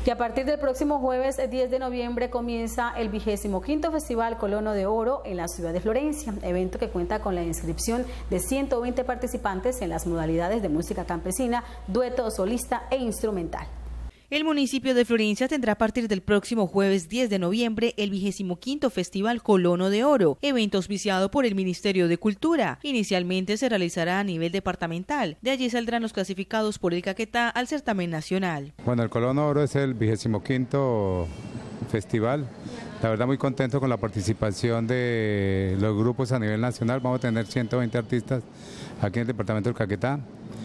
que a partir del próximo jueves 10 de noviembre comienza el 25º Festival Colono de Oro en la ciudad de Florencia, evento que cuenta con la inscripción de 120 participantes en las modalidades de música campesina, dueto, solista e instrumental. El municipio de Florencia tendrá a partir del próximo jueves 10 de noviembre el 25º Festival Colono de Oro, evento auspiciado por el Ministerio de Cultura. Inicialmente se realizará a nivel departamental, de allí saldrán los clasificados por el Caquetá al certamen nacional. Bueno, el Colono de Oro es el 25º festival. La verdad muy contento con la participación de los grupos a nivel nacional. Vamos a tener 120 artistas aquí en el departamento del Caquetá.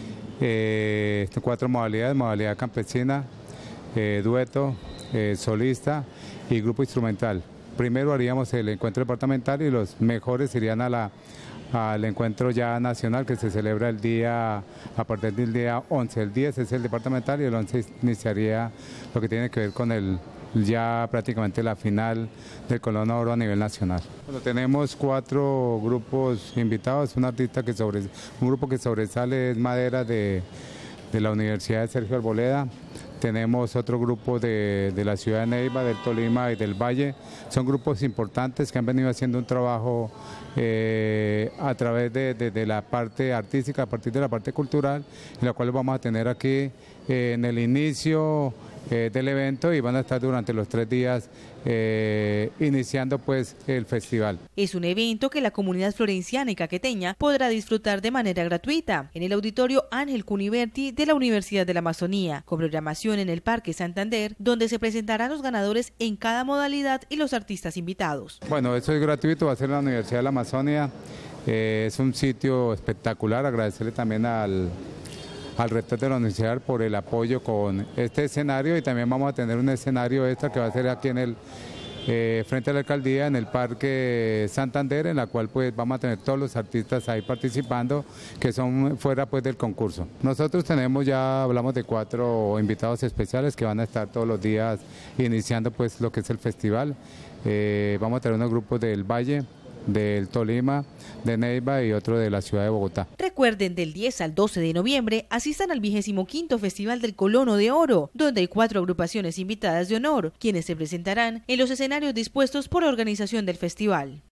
4 modalidades: modalidad campesina, dueto, solista y grupo instrumental. Primero haríamos el encuentro departamental y los mejores irían al encuentro ya nacional, que se celebra a partir del día 11. El 10 es el departamental y el 11 iniciaría lo que tiene que ver con ya prácticamente la final del Colono de Oro a nivel nacional. Bueno, tenemos 4 grupos invitados. Un grupo que sobresale es Madera de la Universidad de Sergio Arboleda. Tenemos otro grupo de la ciudad de Neiva, del Tolima y del Valle. Son grupos importantes que han venido haciendo un trabajo a través de la parte artística, a partir de la parte cultural, en la cual vamos a tener aquí en el inicio del evento, y van a estar durante los 3 días iniciando pues el festival. Es un evento que la comunidad florenciana y caqueteña podrá disfrutar de manera gratuita en el auditorio Ángel Cuniverti de la Universidad de la Amazonía, con programación en el Parque Santander, donde se presentarán los ganadores en cada modalidad y los artistas invitados. Bueno, eso es gratuito, va a ser en la Universidad de la Amazonía. Es un sitio espectacular. Agradecerle también al rector de la universidad por el apoyo con este escenario, y también vamos a tener un escenario extra que va a ser aquí en el frente a la alcaldía, en el Parque Santander, en la cual pues vamos a tener todos los artistas ahí participando que son fuera pues del concurso. Nosotros hablamos de 4 invitados especiales que van a estar todos los días iniciando pues lo que es el festival. Vamos a tener unos grupos del Valle, del Tolima, de Neiva y otro de la ciudad de Bogotá. Recuerden, del 10 al 12 de noviembre asistan al 25º Festival del Colono de Oro, donde hay 4 agrupaciones invitadas de honor, quienes se presentarán en los escenarios dispuestos por la organización del festival.